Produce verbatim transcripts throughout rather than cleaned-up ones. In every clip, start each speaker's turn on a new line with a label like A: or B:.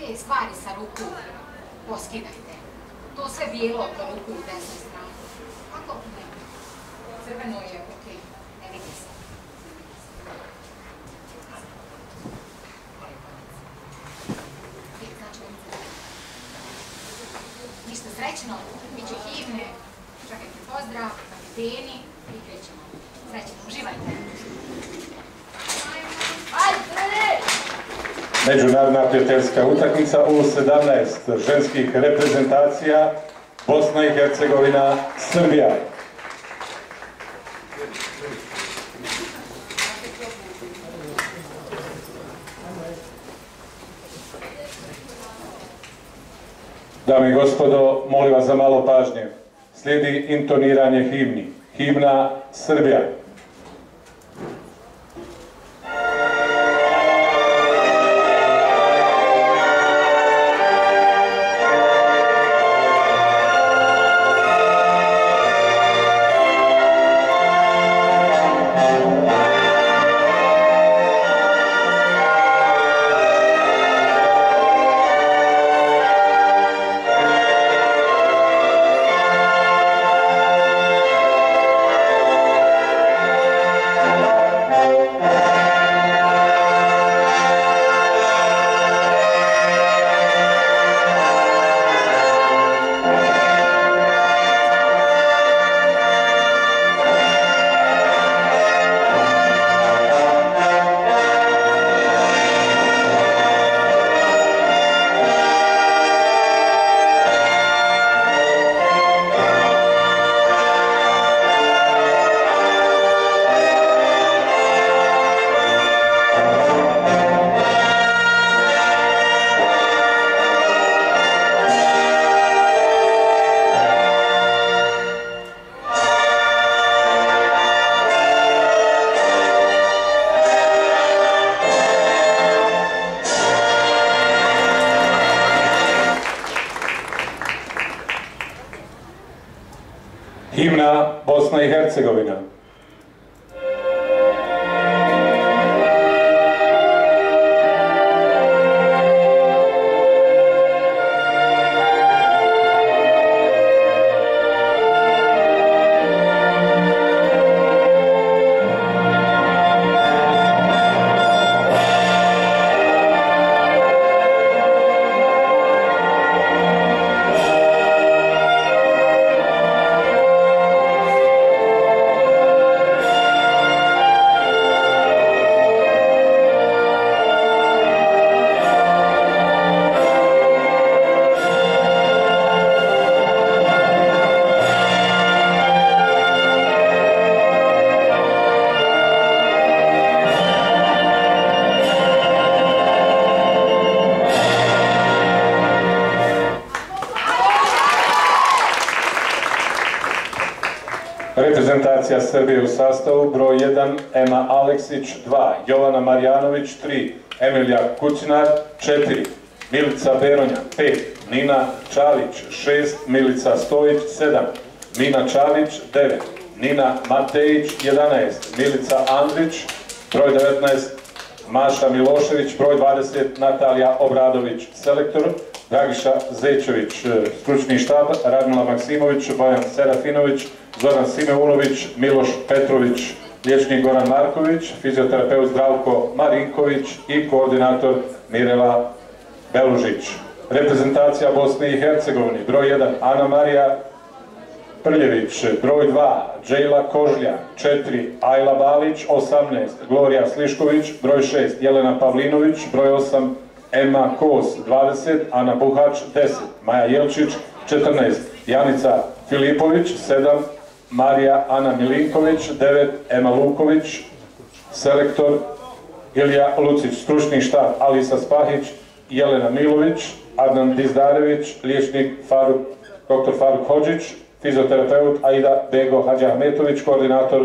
A: te stvari sa ruku poskidajte. To sve bijelo oko ruku u desnoj strani. Kako? Ne. Crveno je, ok. Ne vidi se. Ništa, srećno, bit će himne, čekajte pozdrav, kapiteni i krećemo. Srećno, uživajte.
B: Međunarodna prijateljska utakmica U sedamnaest ženskih reprezentacija Bosna i Hercegovina, Srbija. Dame i gospodo, molim vas za malo pažnje. Slijedi intoniranje himni. Himna Srbija. Himna Bosna i Hercegovina. Reprezentacija Srbije u sastavu broj jedan Ema Aleksić, dva Jovana Marjanović, tri Emilija Kucinar, četiri Milica Beronja, pet Nina Čalić, šest Milica Stojić, sedam Mina Čalić, devet Nina Matejić, jedanaest Milica Andrić, broj devetnaest Maša Milošević, broj dvadeset Natalija Obradović, selektor Dragiša Zečević, stručni štab Radmila Maksimović, Bojan Serafinović, Zoran Simeunović, Miloš Petrović, liječnik Goran Marković, fizioterapeut Zdravko Marinković i koordinator Mirela Belužić. Reprezentacija Bosne i Hercegovine, broj jedan Ana Marija Prljević, broj dva Džejla Kožlja, četiri Ajla Balić, osamnaest Glorija Slišković, broj šest Jelena Pavlinović, broj osam Ema Kos, dvadeset Ana Buhač, deset Maja Jelčić, četrnaest Janica Filipović, sedam Marija Ana Milinković, devet Ema Luković, selektor Ilija Lucić, stručni štab Alisa Spahić, Jelena Milović, Adnan Dizdarević, liječnik Faruk, doktor Faruk Hodžić, fizioterapeut Aida Bego Hadžahmetović, koordinator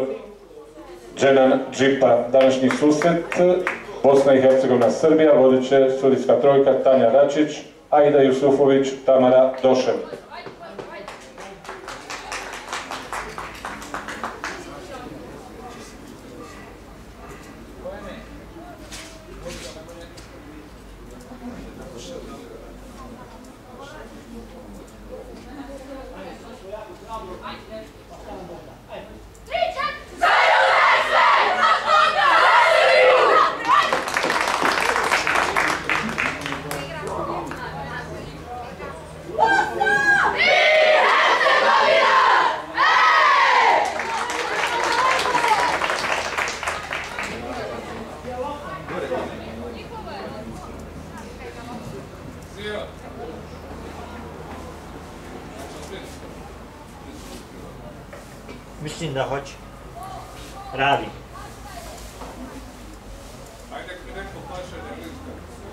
B: Dženan Džipa. Današnji susret Bosna i Hercegovina Srbija, vodit će sudijska trojka Tanja Račić, Aida Jusufović, Tamara Došev.
C: Mislim da hoće. Radi.
B: Ajde, nek mi neko paše da liska.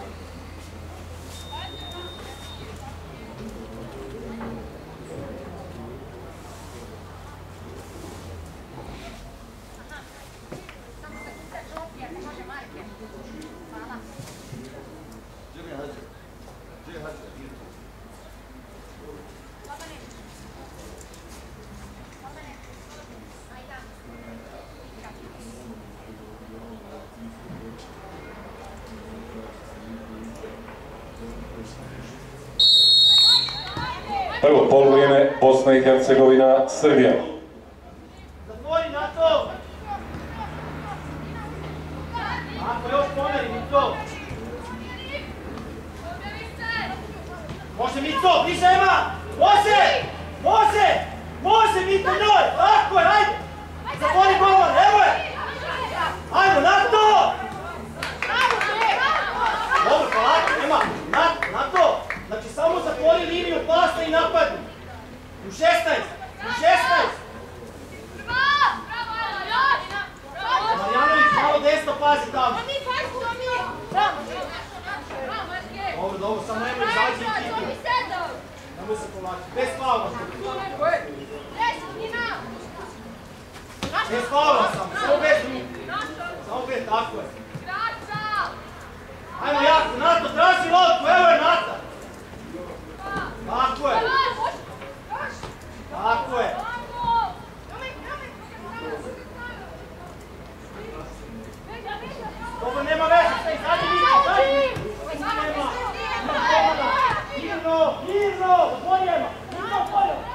B: Prvo poluvrijeme Bosna i Hercegovina, Srbija.
D: Zatvori na to! Ako još pomeri mi to! Može mi to, više ima! Može! Može! Može mi to njoj! Tako je, hajde! Zatvori golman, evo je! Hajmo, na to! Dobro, polako, nema! Na, na to! Znači samo zatvori liniju pasa i napadni. U šesnaest! U šesnaest! Marjanović, malo desno pazi tamo. Dobro, dobro, samo nemoj izaći i kitu. Nemoj se povlačiti. Bez faula. Bez faula samo, samo bez ruku. Samo bez, tako je. Ajmo jako, Nato, traži loptu, evo je Nata. Tako je. Tako je. Dobro, nema veze, sve, zadnji vidite, zadnji. Nema, nema povoda. Mirno, mirno, odvojema. Mirno, odvojema.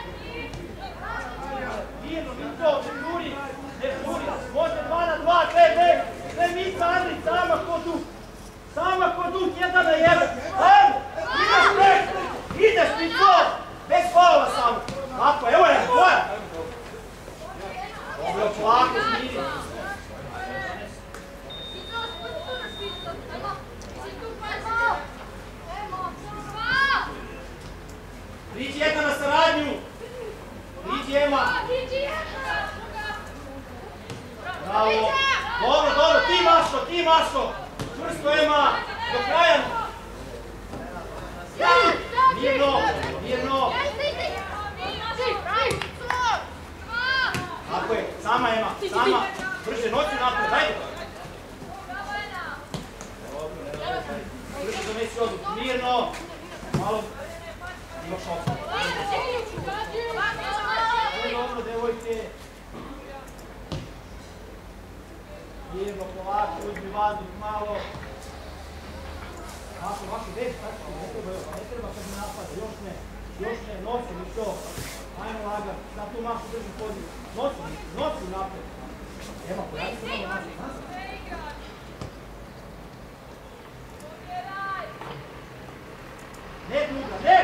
D: Mirno, mirno, ne žuri, ne žuri. Može dva na dva, sve, ne. Sve mi sadri, sama ko duh. Sama ko duh, jedan na jedan. Ajmo, ideš preko. Ideš mi to! Bez faula samo! Tako, evo je, tvoja! Dobro, polako, smiri. Priđi jedna na saradnju! Priđi Ema! Bravo! Dobro, dobro, ti Mašo, ti Mašo! Čvrsto Ema! Do kraja! Mirno, mirno. Tako je, sama Ema, sama. Brže, noću napred, hajde. Brže donesi odluku, mirno. Malo, imaš opet. Dobro, devojke. Mirno, polako, uzmi vazduh malo. Mašo, Mašo, već, tako, ne treba, ne treba kad me napada, još ne, još ne, nosi mi to. Ajmo lagat, sad tu Mašo drži poziv. Nosi mi, nosi napred. Evo, pojavi se malo nazad, nazad. Ne, druga, ne!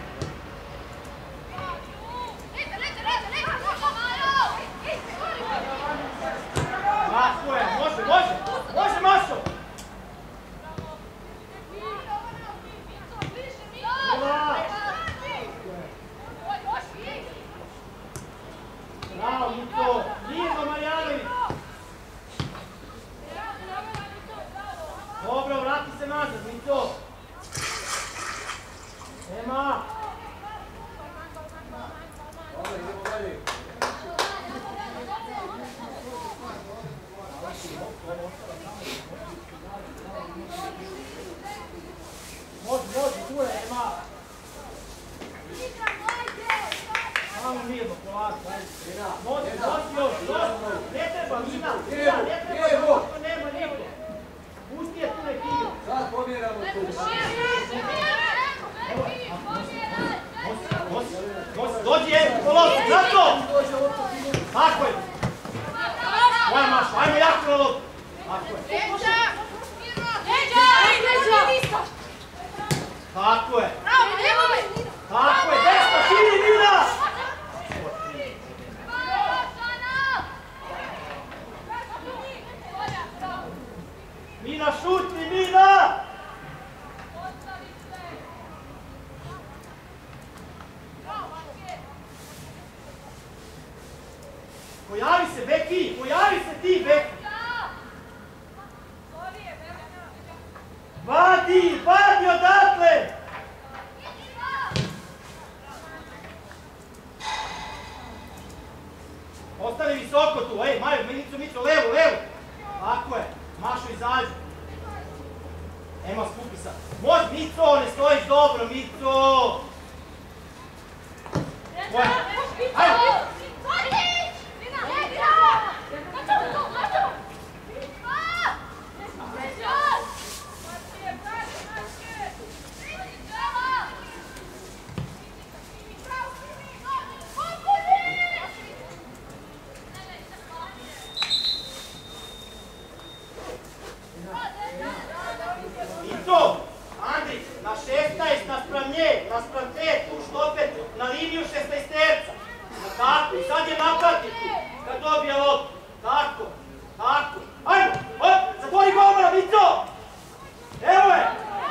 D: Tako je, može, može, može Mašo! Bravo, Mito! Mirno, Marjanović! Dobro, vrati se nazad, Mito! Ema! Dobro, idemo dalje. Može, može, tu je, Ema! Samo mirno, polako, ajde. Nosi, nosi još, nosi. Ne treba, Mina, Mina, ne treba, kako nema niko. Pusti je tu nek igra.
E: Sad pomjeramo tu.
D: Dođi, evo, polovi, zato! Tako je! Moja Maša, ajmo jako na lopu! Tako je!
E: Leđa! Leđa! Leđa!
D: Tako je!
E: Bravo, nemoj!
D: Tako je, desno, širi Mina! Mina, šutni, Mina! Pojavi se, Beki! Pojavi se ti, Beki! Vadi! Vadi odatle! Ostavi visoko tu, ej, Maju, Milicu, Micu, levo, levo! Tako je, Mašo izađi. Ema, skupi sad. Moć, Mico, ne stojiš dobro, Mico! Moja, ajmo! Andrić, na šesnaest, naspram nje, naspram te, tu štopet, na liniju šesnaesterca. Tako, i sad je napati tu, kad dobije loptu. Tako, tako. Ajmo, hop, zatvori gomora, Mico! Evo je!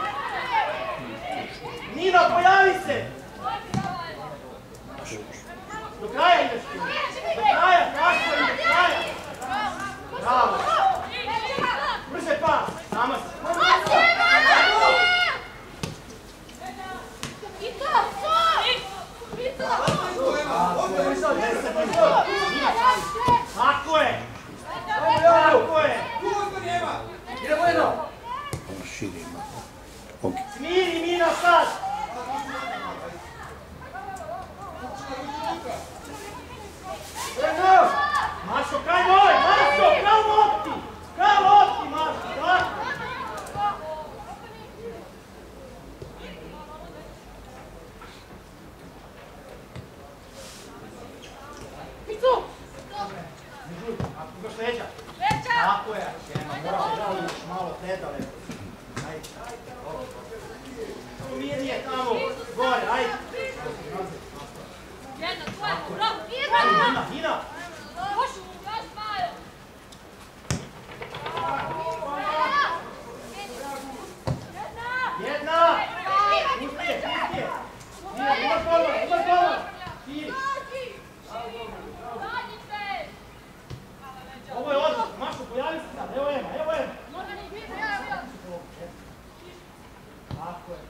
D: Nino, pojavi se! Do kraja ideš ti. Do kraja, tako je, do kraja. Bravo. Brže pas, nama se. Tako je! Tako je! Idemo jedno! Smiri Mina sad! Mašo, kaj moj! Mašo, kao lopti! Kao lopti, Mašo! Tako! Imaš leđa? Leđa! Tako je, Arčena, moraš da žališ malo predale. Ajde. Tu mirnije tamo, gore, ajde.
E: Jedna, tvoja, bravo,
D: Ajde, Nina, Nina!
E: Još, još malo!
D: Jedna! Uspije, uspije! Nina, imaš golman, imaš golman! Širi! Ovo je odlično, Mašo, pojavi se sad, evo Ema, evo Ema! Tako je.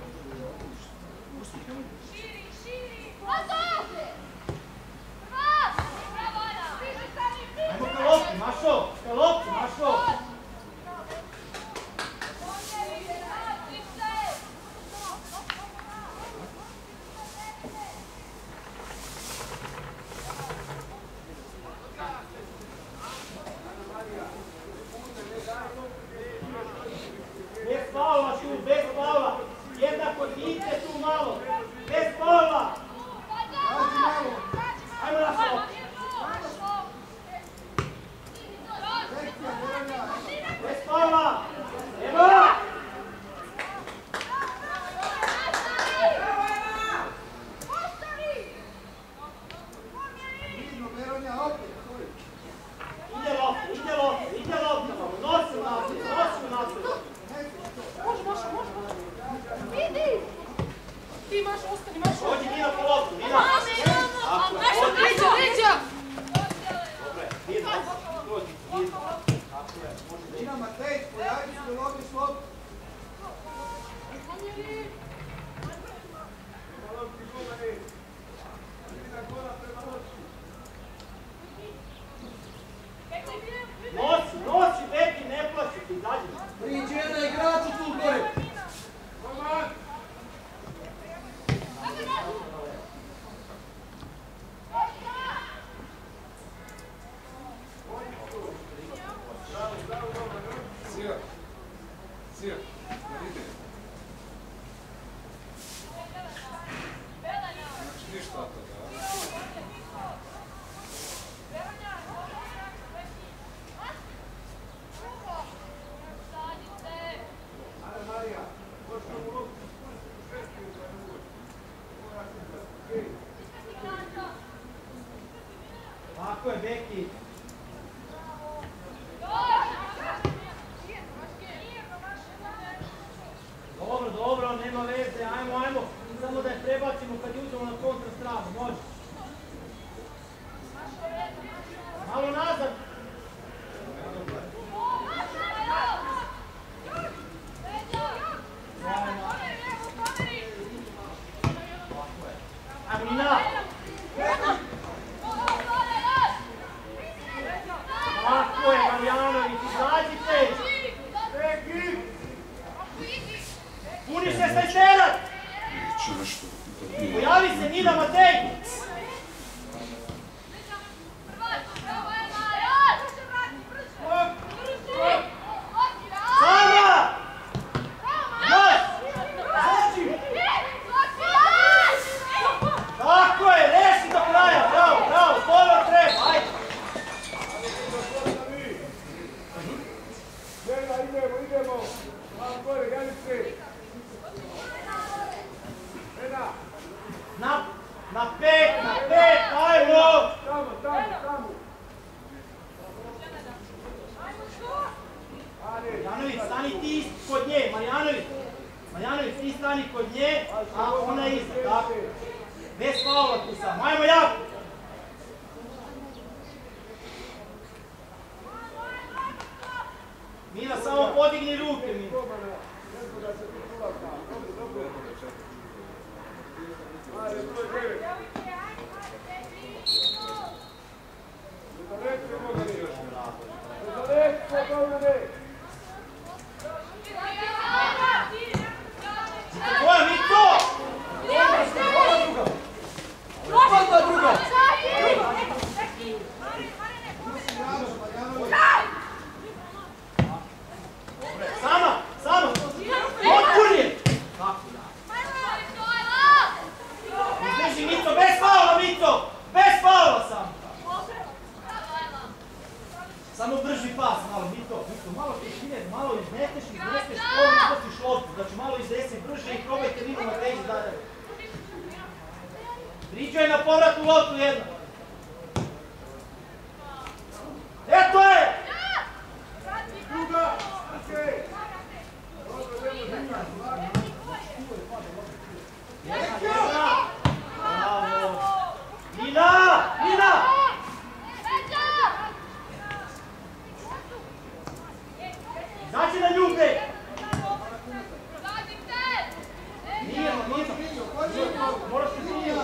E: Širi, širi! Odovde! Vas! Bravo, Ana!
D: Ajmo ka lopti, Mašo! Ka lopti, Mašo! Bez faula tu, bez faula! Jednako idite tu malo! Bez faula! Ajmo na faul! Bez faula! Evo! Ide lopta, ide lopta, ide lopta! Nosi naprijed, nosi naprijed!
A: Može, može, može, može. Vidi! Ti imaš, ostani, imaš.
D: Dođi Nina po loptu, Nina!
E: Mami,
A: Nešto, leđa, leđa!
D: Dobre, Nina, dođi, Nina. Tako je, može.
F: Nina, Matej, pojavi se u lobi slop.
D: Nosi, nosi, Beki, ne plaći ti, izađi.
F: Priđi jedan igrač u tu gore.
G: Sija, Sija, vidite.
D: Tako je, Beki. Dobro, dobro, nema veze, ajmo, ajmo. Samo da je prebacimo kad uzemo na kontra stranu, može. Malo nazad. Ajmo, Nina. Tako je, Marjanović, izađite. Beki. Puni se sajterat! Pojavi se Nina Matej! Sama! Još! Zađi! Tako je, reši do kraja! Bravo, bravo, dobro treba, ajde!
F: Idemo, idemo! Malo gore, Ganice!
D: Na, na pet, na pet, ajmo!
F: Tamo, tamo, tamo!
D: Marjanović, stani ti kod nje, Marjanović! Marjanović, ti stani kod nje, a ona iza, tako? Bez faula tu sam, ajmo jako! Mina, samo podigni ruke, Mina. Koja mi to?
F: Odmah druga!
D: Sama, sama! Otpuni! Izdrži Mito, bez faula Mito! Bez faula sam! Samo brži pas, malo Mito, Mito, malo tišine, malo izmeteš, izmeteš, ovo izbaciš loptu, znači malo izdesi brže i probajte Nino Matejić dalje. Riđo je na povratu loptu jedna. Eto je!
F: Druga! Okej!
D: Bravo! Nina! Nina! Izađi na ljube! Nije, nije. Moraš se snijeti.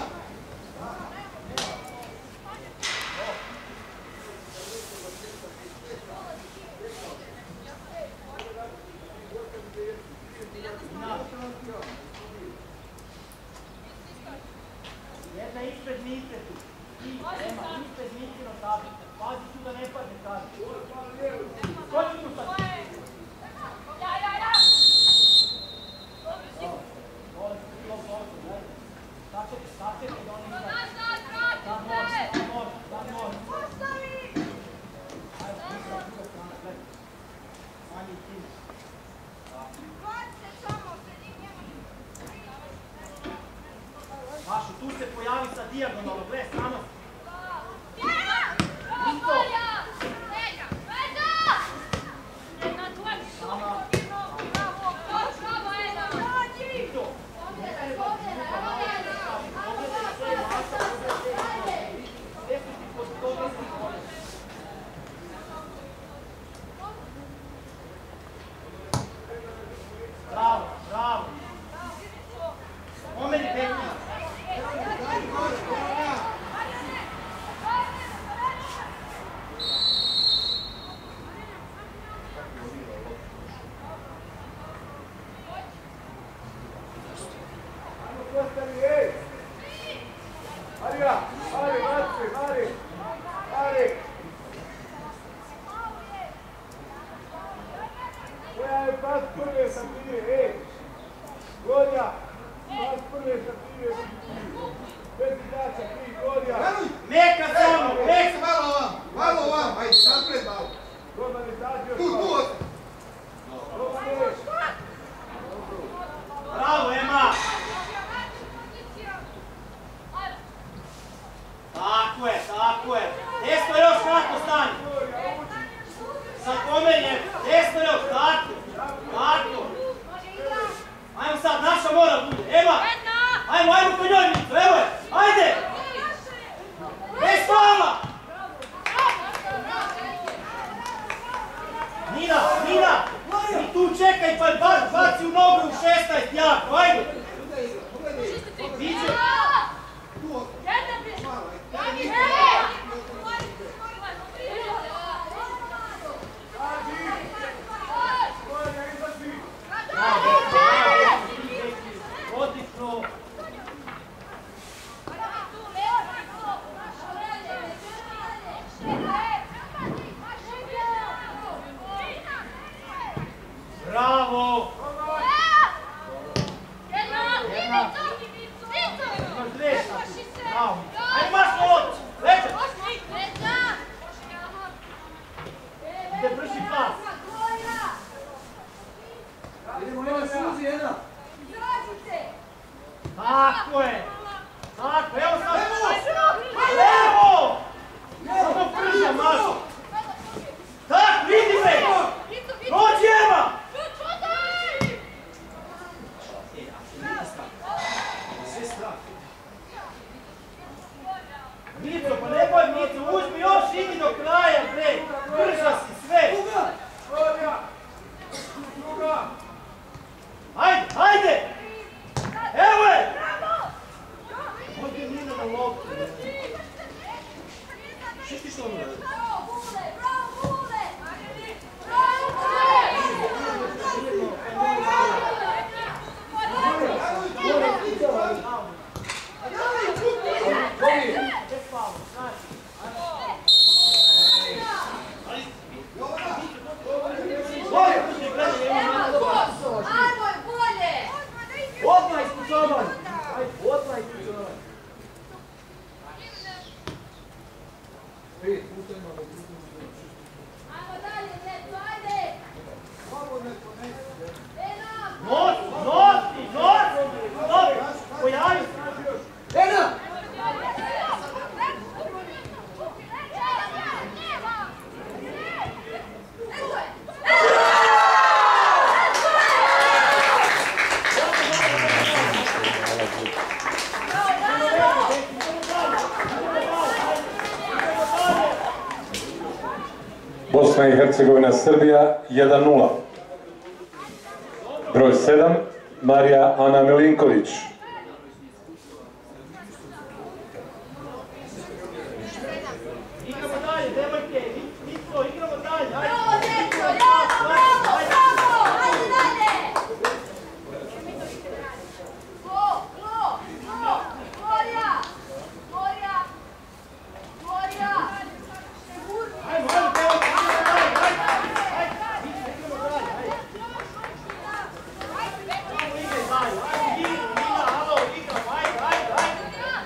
D: Jedna ispred Mite tu. Nema, ispred Mite na tabi. Pazi tu da ne padne tabi. Skoči tu sad. Sačekaj, sačekaj da oni izađe. Da može, da može, da može. Ajde, druga strana, gledaj. Manji tim. Mašu, tu se pojavi sa dijagonalno, gle, strano. Mito! Sama. Bravo, bravo. Omeri Beki.
F: Marija, Mari, Mari, Mari, Mari. Koja je pas prve sa prije, ej. Gorja, pas prve sa prije. Bez igrača, tri, Gorja.
D: Meka samo, meka.
G: Malo ovam, malo ovam, ajde, napred malo.
F: Roman izađe.
G: Tu, tu od.
D: Bravo, Ema. Tako je, tako je. Desko Ajmo, ajmo po njoj, Mico, evo je, ajde! Bez fama! Nina, Nina! I tu čekaj, pa baci u nogu u šesnaest, jako, ajde! Viđe! Odlično! Bravo! Ajde, maš noć! Leđa! Ide brži pas!
G: Idemo, Ena, Suzi, Ena.
D: Tako je! Tako, evo sad tu! Levo! Samo prža, mažu! Tak, vidi me! Dođi, Ema! Mico, pa ne boj Mico, uzmi još, idi do kraja, bre! Prža si sve! Ajde, ajde! Evo je! Ovdje Nina na loptu. Što ti što ono radi? Odmah ispucovan! Odmah ispucovan!
G: Pet puta imamo drugu.
D: Nosi, nosi, nosi! Nosi! Pojavi se!
G: Ena!
B: Bosna i Hercegovina, Srbija jedan nula. Broj sedam, Marija Ana Milinković.
D: Igramo dalje, devojke! Mico, igramo dalje!
E: Bravo, dečko, bravo, bravo, bravo! Ajde dalje! Go, go, go! Gorja! Gorja! Gorja!
D: Ajmo, ajmo, devojke, igramo dalje! Ajde, ajde! Mico, igramo dalje, ajde! Ajmo, igraj dalje! Ajde, Nina, Nina, halo, igramo, ajde, ajde, ajde!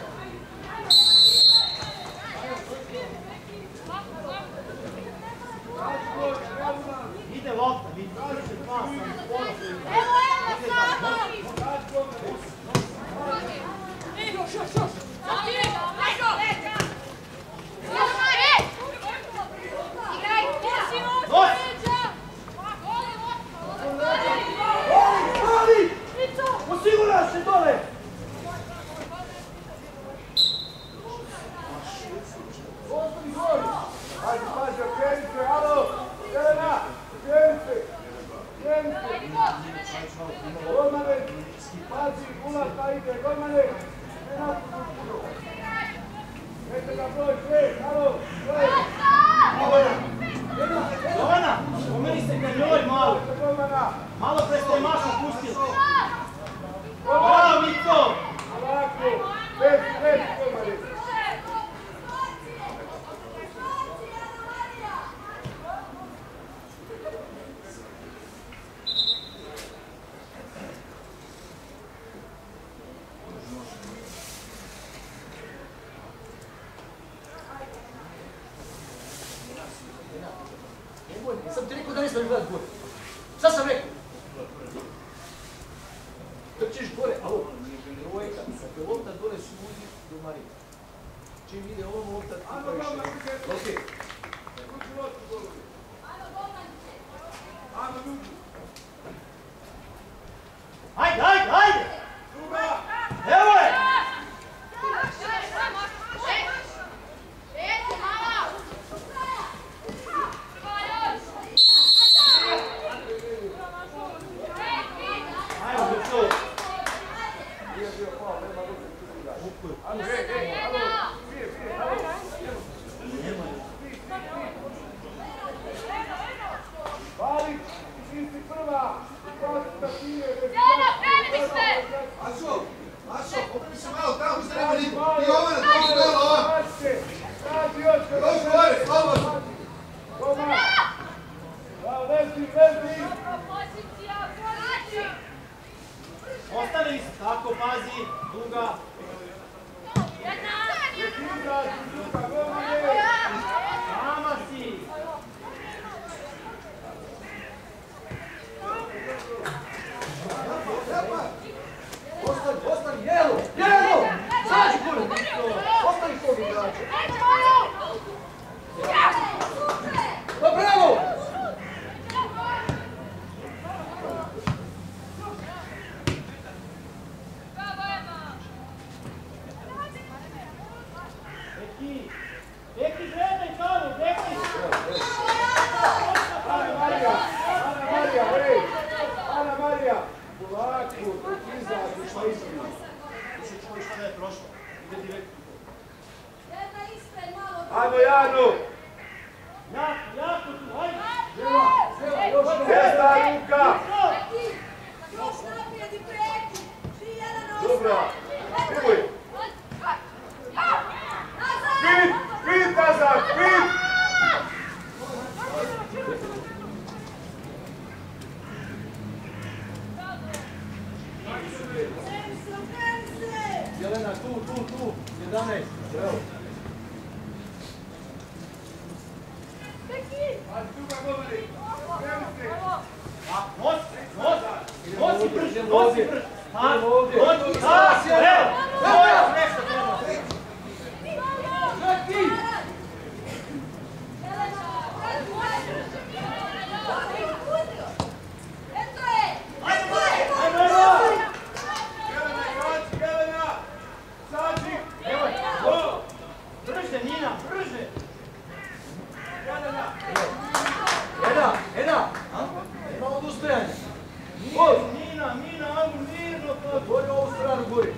D: Ide lopta, Mico, ide pas, pola se ide.
E: Evo, evo, samo! Još, još, još! Igraj!
D: Ali! Osigura se dole!
F: Ostani gori. Ajde, pazi, okreni se, alo. Ena, okreni se. Okreni se. Golmane, pazi, ulazna ide, golmane. Ena, puno. Nete ga broj, sve, alo, sve.
D: Jovana, pomeri se ka njoj malo.
F: Golmana.
D: Malo pre ste maša pustili. Bravo, Mico!
F: Ovako, bez, bez, golmane.
G: Sam ti rekao da ne smiješ gledat gore. Šta sam rekao? Trčiš gore, alo, trojka, sa te lopta dole sudi do Marije. Čim ide ovom lopta, ti pa više. Okej.
D: Ajde, ajde, ajde! Evo je!
F: Alo, ej, ej, alo, prije, prije, alo. Balić, ti si prva.
E: Jana, prevedi se!
H: Ašo, Ašo, popravi se malo tamo, što nema niko. I Jovana, tamo gleda ova. Još gore, slobodno.
F: Toma. Bravo, vezi, vezi.
E: Pozicija, pozicija!
D: Ostali se, tako pazi, duga.
E: Jedna!
F: Druga, druga, govore.
D: Sama si.
G: Ostani, ostani, jelo, jelo! Sađi kule! Ostani kog igrača! Pa bravo!
D: Eki, Eki gledaj tamo, Eki!
F: Ana Marija, Ana Marija, ej. Ana Marija. Polako, izađi, šta ispiju.
D: Više čuvaj šta da je prošlo. Ide direkt.
F: Ajmo, Janu.
D: Jako, jako tu, ajde!
F: Desna ruka. Dobra. Idoj. Spit, spit nazad, spit.
G: Jelena, tu, tu, tu, jedanaest. Bravo.
F: Ajde, druga govori. Kreni se.
D: A, nosi, nosi, nosi brže, nosi brže. A,
G: Idemo ovdje.
D: nosi, a, evo, to je nešto treba.
G: Čaki!
F: Jelena, igrači, Jelena. Sađi.
D: Evo,
F: Go.
D: brže, Nina, brže.
F: Jelena.
G: Ena, Ena! Nema odustajanja.
D: Nina, Nina, Nina, ajmo mirno to.
G: Gori ovu stranu, gori.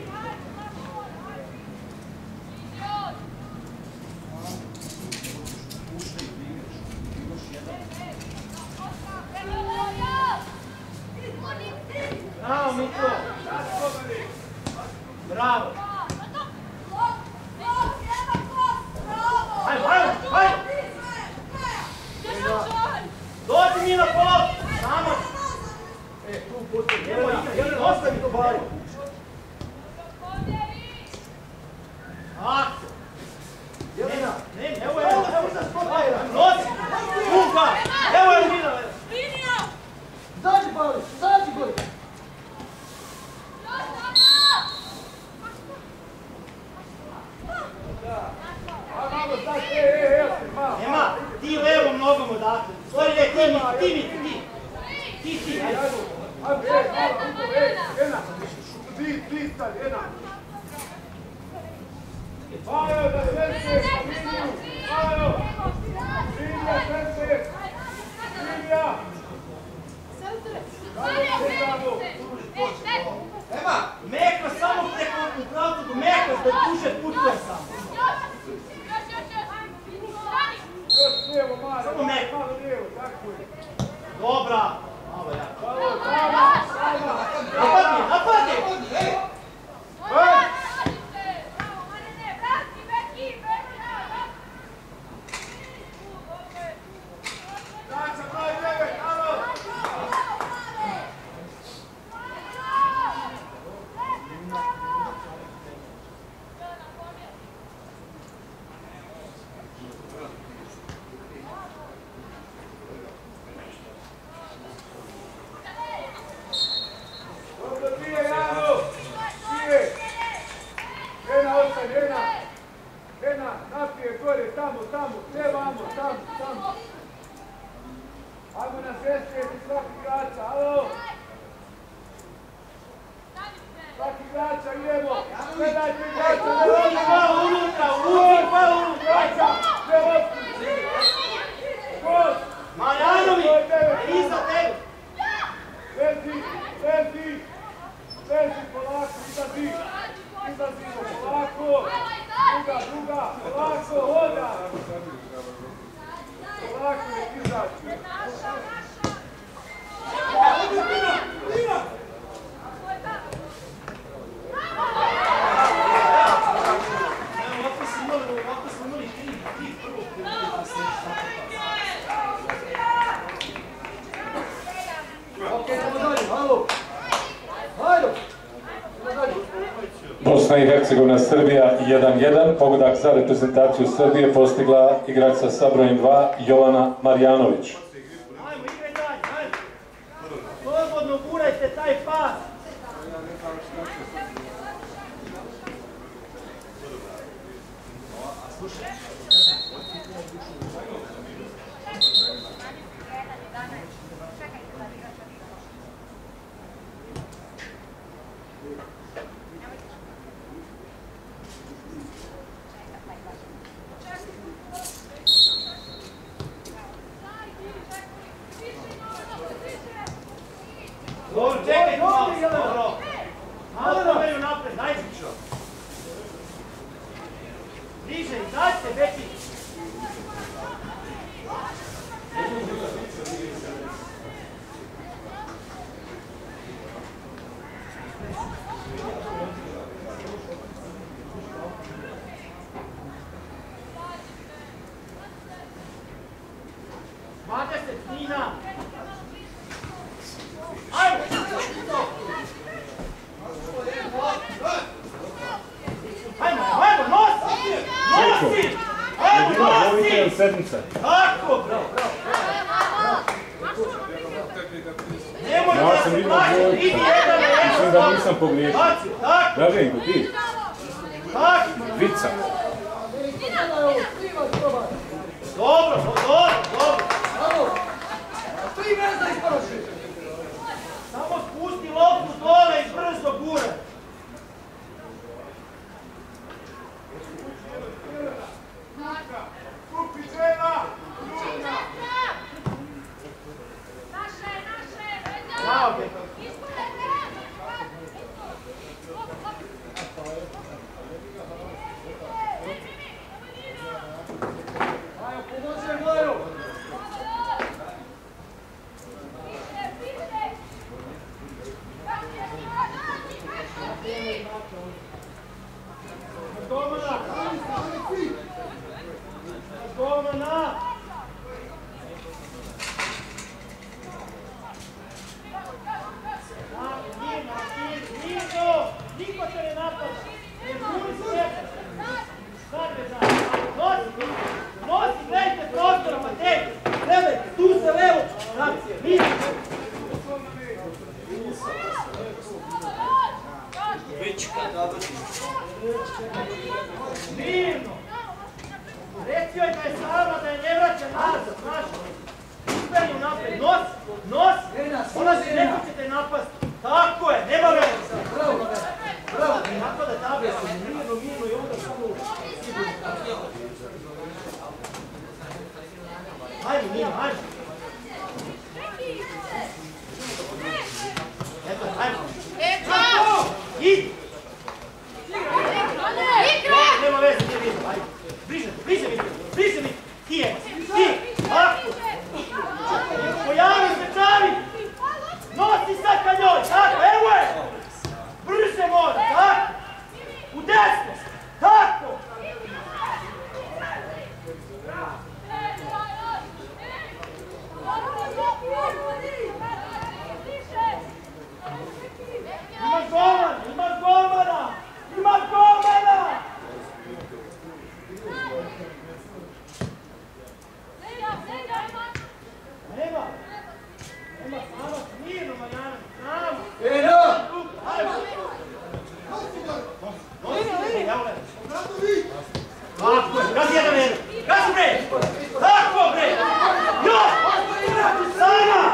D: Bravo, Mikro. Bravo. Ajmo, ajmo, ajmo. Dođi mi na pol. Samo.
G: E, tu postoji.
D: Evo,
G: Jelena,
D: igra,
G: Jelena,
D: igra.
G: ostavi to baru.
D: Akcija.
G: Jelena,
D: Ne, ne, evo je, evo za spotera. Nosi. Luka. Evo je Nina.
G: zađi baru, zađi gori.
F: A malo sad, ej, ej, ej, malo.
D: Nema, ti levom nogom odakle. Sorry, ne, ti mi, ti mi, ti. Ti, ti, ajde.
F: Ajmo, ajmo, ej, malo, Ugo, ej, Ena. Ti, ti, stari, Ena. Majo, da srce, liniju. Majo. Linija, srce. Linija. Ajmo, čekamo.
H: Ema,
D: Meko, samo preko u pravcu, meko, da duže putuje samo.
F: Još lijevo, Mara.
D: Samo meko.
F: Malo lijevo, tako je.
D: Dobra. Malo ja.
F: Malo, sama, sama.
D: Napadni, napadni.
H: ej,
F: Ej. Daća, broj devet, alo.
E: Bravo!
F: izlazimo, polako. Druga, druga, polako, hoda. Polako, nek izaći.
B: Bosna i Hercegovina, Srbija jedan jedan. Pogodak za reprezentaciju Srbije postigla igračica sa brojem dva Jovana Marjanović.
D: Ajmo, igre dalje, ajmo. Slobodno gurajte taj pas. Dobro, čekaj, malo, dobro. Malo da veju napred, dajte. Bliže, izađite, Beki. dvadeset, Nina. Ajmo! Ajmo, ajmo, nosi! Nosi! Ajmo, nosi! Tako, bravo, bravo. Nemoj da se plaši, idi jedan na jedan.
B: Mislim da nisam pogriješio.
D: Tako.
B: Draženko, ti?
D: Tako.
B: Vica.
D: Dobro, dobro, dobro.
H: Tri mesta isparaši!
D: Samo spusti loptu dole i brzo gure.
F: Kupi žena!
D: Bravo, Beka.
H: Majo, pomoći Majo!
D: Domana! Domana! Nino! Niko te ne napada! Ne buri se! Sad me znam! Nosi! Nosi! Gledajte prostora, Matej! Gledajte! Tu se levo! Nisi! Mirno! Reci joj da je sama, da je ne vraća nazad, znaš? Usperi u napred, nosi, nosi! Ona se neko će te napasti. Tako je, nema vremena sad.
H: Bravo, bravo!
D: Tako da tabija se
H: Mirno, mirno i onda samo sigurno.
D: Hajde, Nino, hajde. Eto, hajde. Idi! Nema veze, nije vidim, hajde. Bliže, bliže mi, bliže mi. Ti je, ti, tako. Pojavi se, čavi. Nosi sad ka njoj, tako, evo je. Brže mora, tako. U desno, tako. Imaš golmana, imaš golmana, imaš golmana! Nema, nema, samo mirno, Marijana, samo.
H: Eno!
D: Ajmo. Nosi, evo gledaj.
H: Obratović!
D: Tako je, gazi jedan jedan, gazi bre! Tako bre! Još! Sama!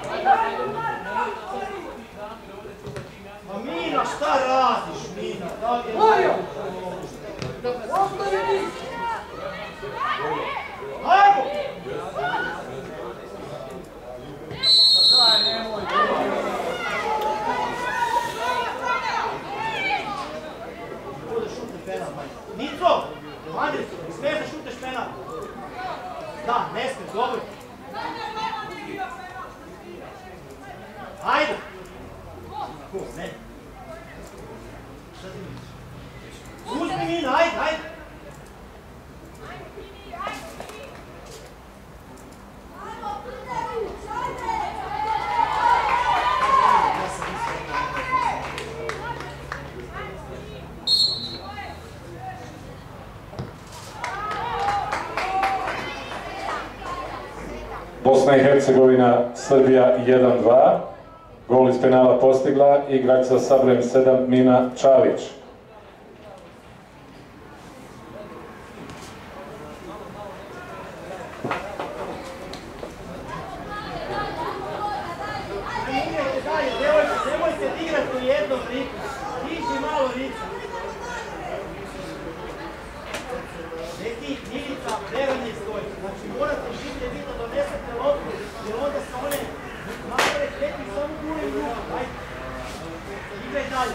D: Ma Mina, šta radiš, Mina?
H: Majo! Ostavi mi!
D: Ajmo!
H: Daj, nemoj!
D: Nico, Andrić, ne smiješ da šuteš penal. Da, ne smiješ, dobro. Ajde. Ko, ne. Šta ti misliš? Uzmi Mina, ajde, ajde.
B: Bosna i Hercegovina, Srbija jedan dva. Gol iz penala postigla igračica sa brojem sedam Mina Čalić.
D: Nemojte igrati u jednom ritmu. Diži malo ritmu. Neki Milica, Beranje stoji. Znači morate življe biti da donesete loptu, jer onda se one makre kreti samo gure i ruku. Ajde. Igraj dalje.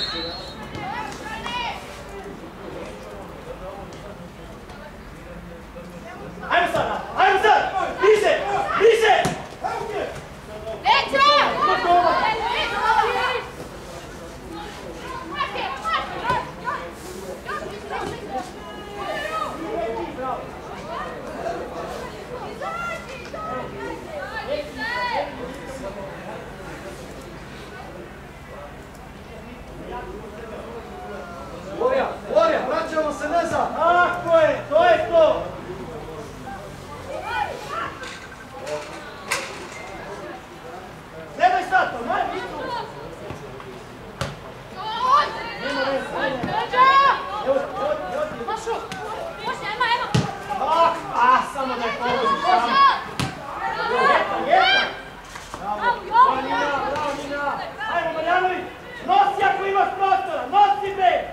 D: Ajmo sad, ajmo sad! Više! Više!
E: Nećo!
G: Borja, Borja, vraćamo se nazad.
D: Tako je, to je to! Gledaj sad to, maj vitu! Nema veze, ajde. Evo, evo, evo ti.
E: Mašu! Može, ema, ema!
D: Ah, ah, samo da je pogodi, samo. Jedna, jedna! Bravo, bravo Nina, bravo Nina! Ajmo Marjanović, nosi ako imaš prostora, nosi bre!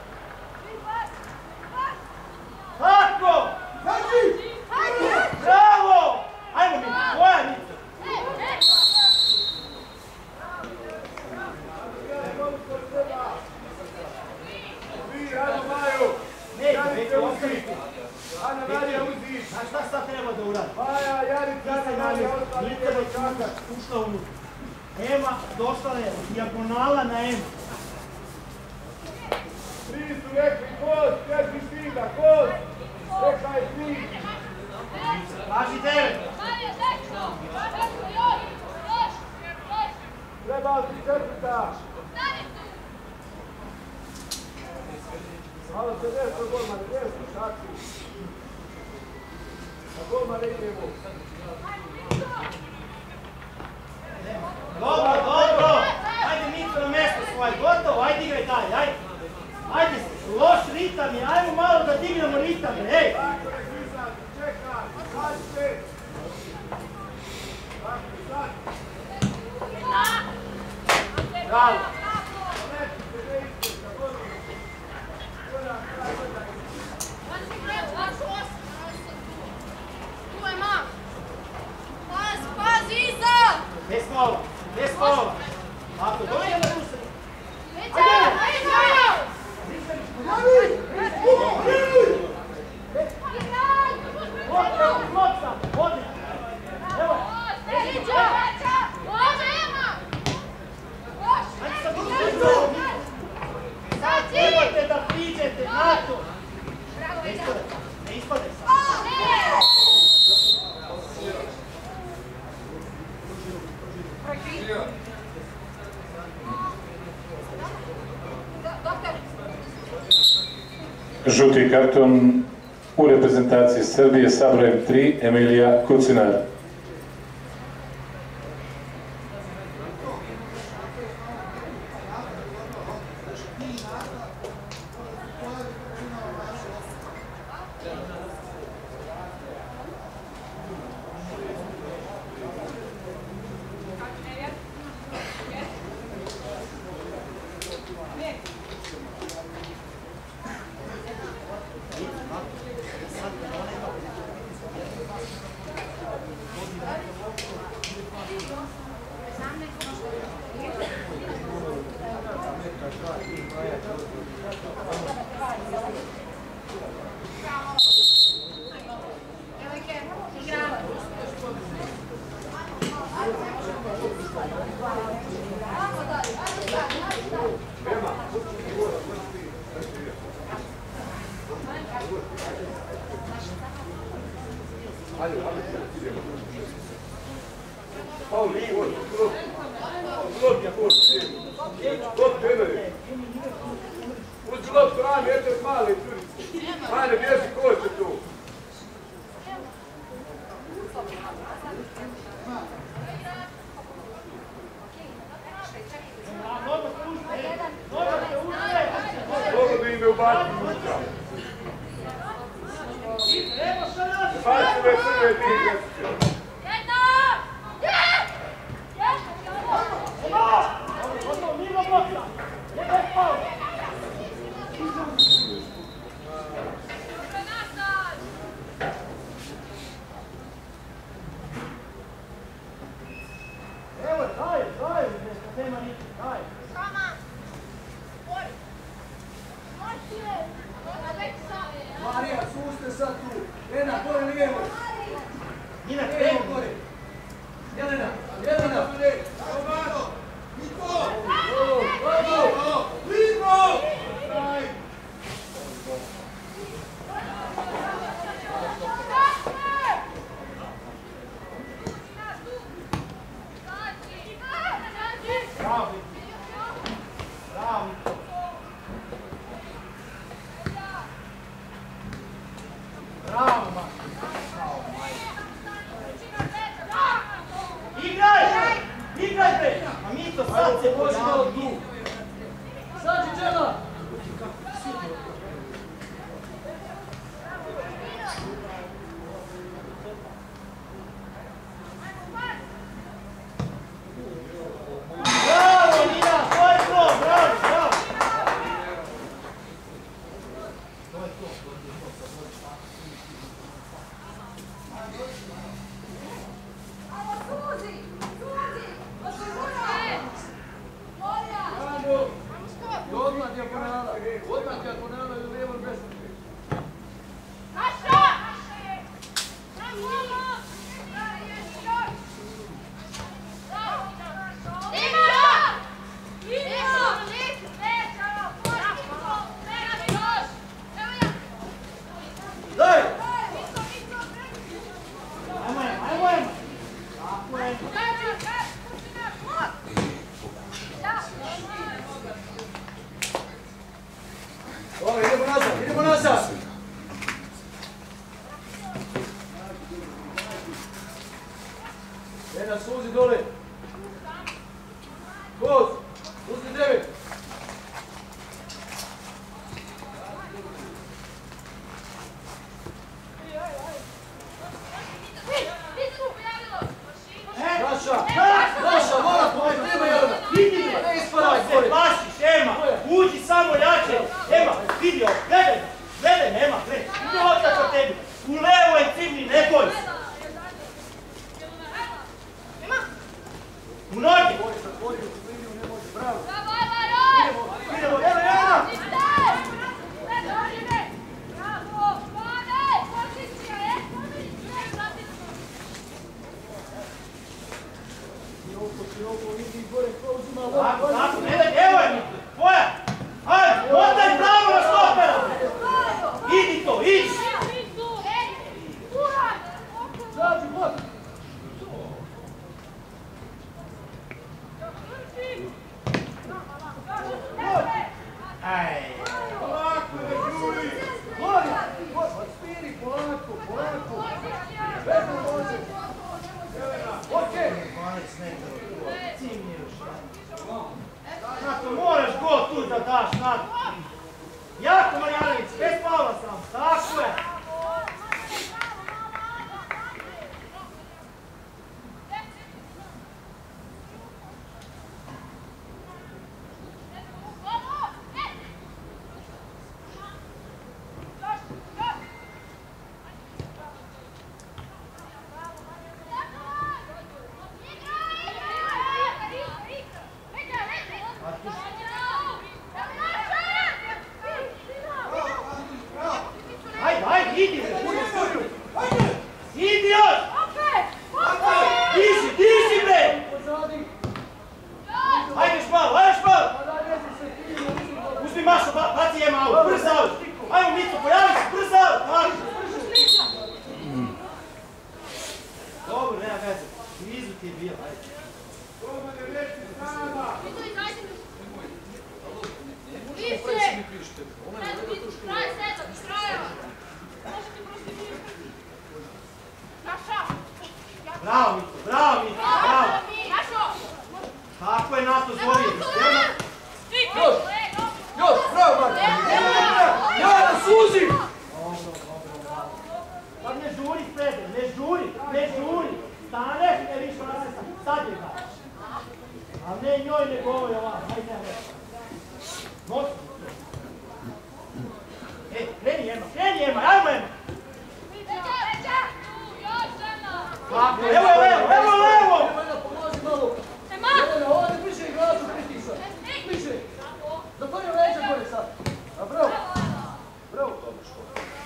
D: Tako! Bravo! Ajmo mi, tvoja Nica!
F: Vi, ajmo Maju!
D: Neće, neće ostaviti.
F: Ana Marija uzi!
D: Znaš šta sad treba da uradi?
F: Maja, Jarica, Ana Marija, ostali
D: Nica je čuka, ušla unutra. Ema došla je dijagonala na Ema.
F: Tri su rekli kod, četiri stiga, kod! Rekla je tri!
D: Kaži devet.
F: Trebao ti četvrta! Malo se desno golmane, desno, šači! Na golmane idemo!
D: Dobro, dobro! Ajde Mico na mjesto svoje, gotovo, ajde igraj dalje, ajde! Ajde, loš ritam je, ajmo malo da dignemo ritam, ej!
F: Čekaj, kaži
D: Bravo! Bez kola, bez kola! Ako dođe na rusu... Sad trebate da priđete na to! Ne ispadaj, ne ispadaj sad!
B: Žuti karton u reprezentaciji Srbije sa brojem tri Emilija Kucinar.
F: Ajde, ajde. Pauli, on, on. Lopja, on. Lop, trenere. Uđi lop, strani, eto je mali curice. Ajde, bježi, ko će tu? Dobro da ime ubaciti unutra. Baci me prve dvije.
D: Evo, daj, daj, nema niti, daj.
G: Marija, suste sad tu. Lena, gore lijevo.
D: Nina,
G: Lijevo
D: krenu.
G: gore. Jelena, Jelena.
H: Romano, Niko!
G: Bravo, bravo.
H: Niko!
D: Bravo. Bravo. Bravo, ma. Igraj! Igraj, bre! A mi to sad se
G: Možemo
D: pojavimo.
G: tu. Sad će Đela.
D: Bravo, Nina! To je to! Bravo, bravo!
G: Odmah dijagonala. Odmah dijagonala i u lijevom desnom.
D: Daj! Ajmo, ajmo, ajmo! Tako je.
G: Dobro, idemo nazad, idemo nazad. Lena, suzi dole. Koz, uzmi devet. Naša, naša, mora pomoći, nema Jelena.
D: Vidi me!
G: Ne ispadaj,
D: Se
G: gore.
D: plašiš, Ema! Uđi samo jače! Ema, vidi ovo, gledaj! Gledaj, Ema, gledaj! Ide otak od tebi! U levo je cimni, ne boj se! U noge!
G: Bravo.
D: Idemo, evo, Ema! Tako, tako, ne daj, evo je! Tvoja! Ajde, otaj pravo na stopera! Idi to, idi!
G: Zađi, god.
D: Aj!
F: Polako, Juri!
G: Gori, gori, spiri, polako, polako. Vezno može. Okej.
D: Cimni još. Zato moraš go tu da daš, Nato. Jako, Marjanović, bez Pavla sam, tako je. Ajde, ajde, idi, bre, budi, budi. Idi još! Diži, diži, bre! Ajde još malo, ajde još malo! Uzmi mašo, ba, baci jema auto, brzo auto! Ajmo, Mito, pojavi se, brzo auto! Ajde. bio, ajde.
F: Romane, reci sama!
D: Bravo, Mito, bravo, Mito, bravo. Kako je Nato zvorio?
G: Još! Još! Bravo, Marko! Jana, suzi!
D: Sad ne žuri, Fede, ne žuri, ne žuri. Staneš, ne viš vrane, sad je daš. A ne njoj, nego ovoj ovam, hajde ne. Nosi. E, kreni Ema, kreni Ema, ajmo Ema. Kako, evo, evo, evo, evo!
G: Jelena, pomozi malo! Jelena, ovdje bliže igraču pritisak! Bliže! Zatvori leđa gore sad! A bravo! Bravo, Tomiško!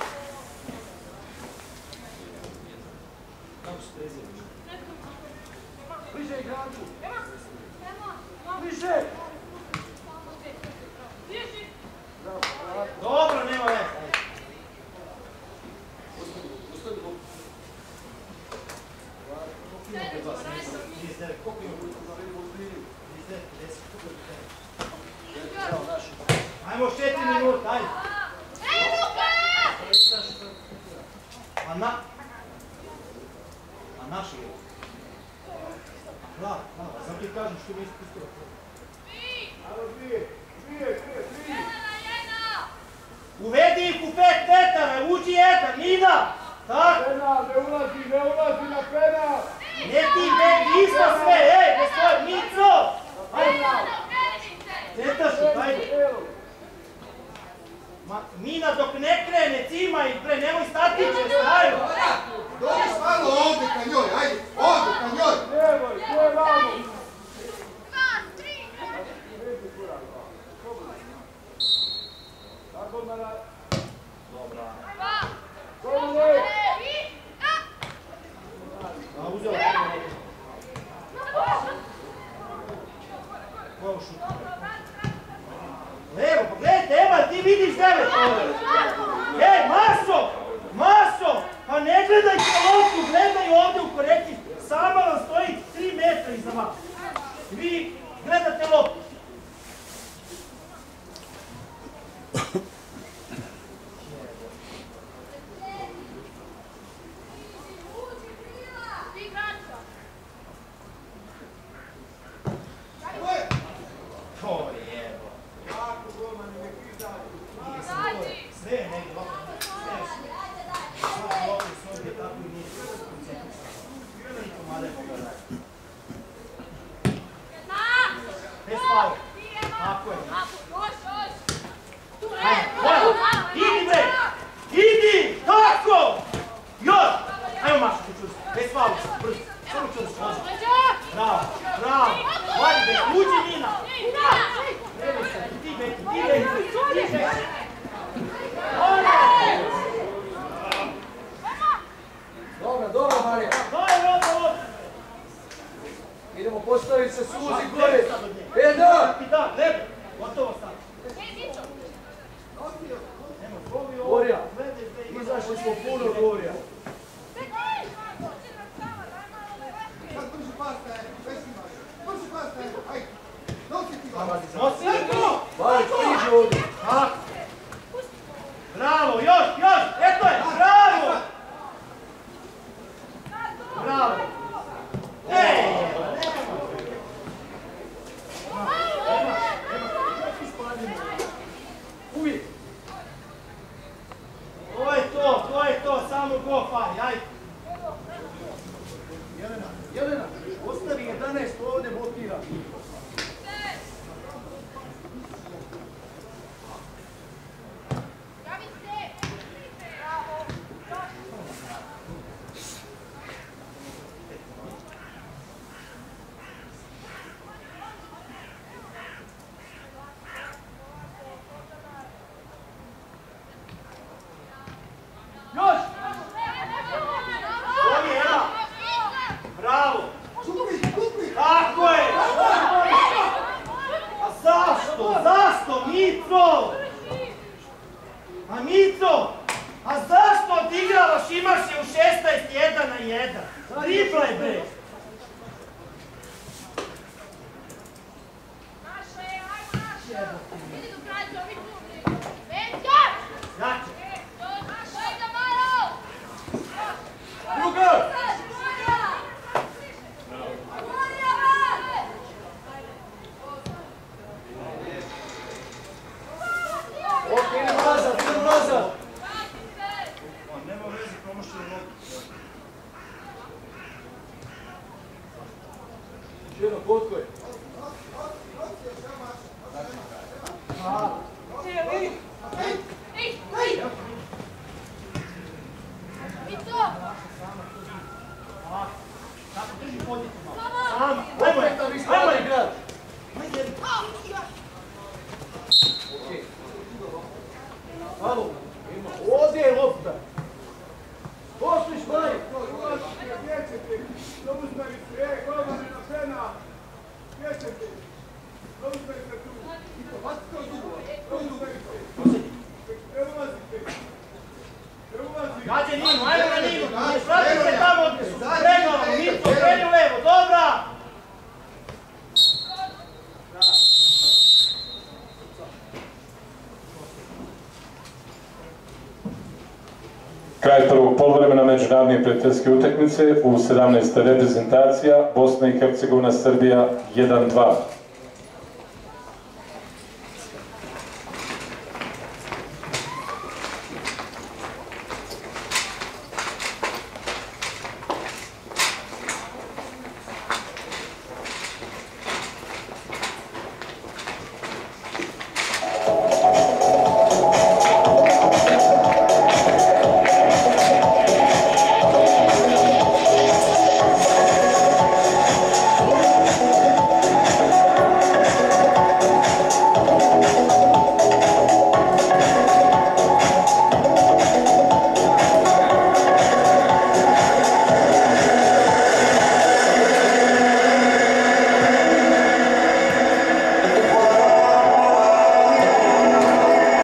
G: Kako se preziraš? Bliže igraču! Bliže! Bravo, bravo!
D: Dobro, nema veze.
G: Ostavi loptu. Koliko ima budu na redu odbili? Bravo, naši.
D: Ajmo četiri minuta, ajde. A na... A naši je. Bravo, bravo, zato ti kažem što mi ispustila.
F: Ajmo, dvije, dvije, dvije, dvije!
D: Uvedi ih u pet metara, uđi jedan, Nina! Tako?
F: Penal, ne ulazi, ne ulazi na penal!
D: Ne ti, ne, isto sve, ej, gospod, Mico! Ajde, Tetašu, ajde. Ma, Nina, dok ne krene, cima ih pre, nemoj stati će, staju!
H: Dođeš malo ovdje ka njoj, ajde, ovdje ka njoj!
F: Nemoj, ne vamo! Tako mara... Dobra. Dobro!
D: A, uzeo. Ko šut? Levo, pa gledajte, Ema, ti vidiš devet ovdje. Ej, Maso! Maso! Pa ne gledajte loptu, gledaj ovdje u korekciji. Sama vam stoji tri metra iza vas. Vi gledate loptu. To je evo.
F: Jako golman ne izađu.
D: Sve je negdje ovdje. Sve je sve. Svaki ovdje svojde tako i nije sve koncentrisano. I komade pogledaj. Bez faula. Tako je. Ajde, bravo. Idi bre. Idi. Tako. Još. Ajmo Maša, ti čusti. Bez faula. Brzo. Samo čusti. Bravo. Bravo. Vadi bre. Uđi Nina. Evo se. Ti Beki. Ti Beki. Ti Beki.
G: Dobro, dobro, Marija.
D: Daj, roda, roda.
G: Idemo postaviti se suzi gore. E, da!
D: Ti da, lebe. Gotovo sad. Nemo, zbog ovo.
G: Gorija. Izašli smo puno, Gorija.
H: Sad brži pas, taj, bez imaš. Brži pas, taj, ajde. Nosi ti ga.
D: Nosi to.
G: Marić, priđi ovdje.
D: Tako. Bravo, još, još. Eto je, bravo. Bravo. Ej,
G: Uvijek.
D: to je to, to je to, samo go, faj, ajde.
G: Jelena, Jelena, ostavi jedanaest ovdje blokira.
D: Još. Ovi, Ema. Bravo.
H: Čupi, čupi.
D: Tako je. A zašto, zašto, Mico? A Mico, a zašto odigravaš, imaš je u šesnaest jedan na jedan? Driblaj bre.
F: Jedno, potko je.
G: Ovdje je lopta. Posliš, Mari.
D: Gađe Ninu, ajmo na Ninu, ne svrati se tamo gdje su pregledali, Nito, kreni u levo, dobra!
B: Kraj prvog poluvremena međunarodne prijateljske utakmice u sedamnaestoj reprezentacija Bosna i Hercegovina Srbija jedan dva.